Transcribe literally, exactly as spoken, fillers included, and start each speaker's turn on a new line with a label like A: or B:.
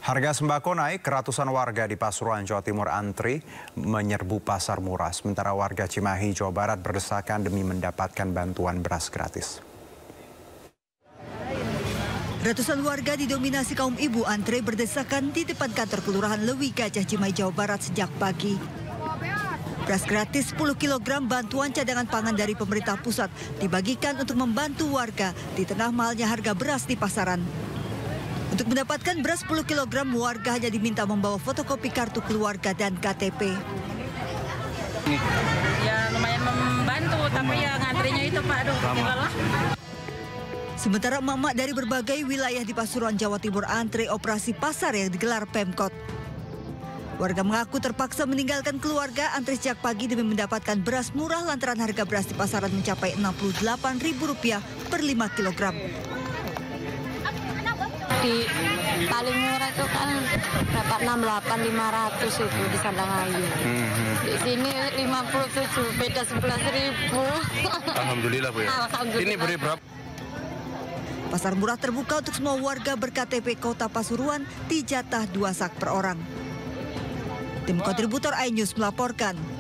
A: Harga sembako naik, ratusan warga di Pasuruan, Jawa Timur antri menyerbu pasar murah. Sementara warga Cimahi, Jawa Barat berdesakan demi mendapatkan bantuan beras gratis.
B: Ratusan warga didominasi kaum ibu antre berdesakan di depan kantor Kelurahan Lewi Gajah, Cimahi, Jawa Barat sejak pagi. Beras gratis sepuluh kilogram bantuan cadangan pangan dari pemerintah pusat dibagikan untuk membantu warga di tengah mahalnya harga beras di pasaran. Untuk mendapatkan beras sepuluh kilogram, warga hanya diminta membawa fotokopi kartu keluarga dan K T P.
C: Ya lumayan membantu, tapi ya ngantrinya itu Pak, aduh, gimana?
B: Sementara emak-emak dari berbagai wilayah di Pasuruan, Jawa Timur antre operasi pasar yang digelar Pemkot. Warga mengaku terpaksa meninggalkan keluarga antre sejak pagi demi mendapatkan beras murah lantaran harga beras di pasaran mencapai enam puluh delapan ribu rupiah per lima kilogram.
D: Di paling murah itu kan dapat enam puluh delapan ribu lima ratus itu di Sandangayu. Hmm. Di sini lima puluh tujuh, beda sebelas ribu.
E: Alhamdulillah Bu ya.
D: Alhamdulillah.
E: Ini beri berapa?
B: Pasar murah terbuka untuk semua warga ber-K T P Kota Pasuruan, dijatah dua sak per orang. Tim kontributor iNews melaporkan.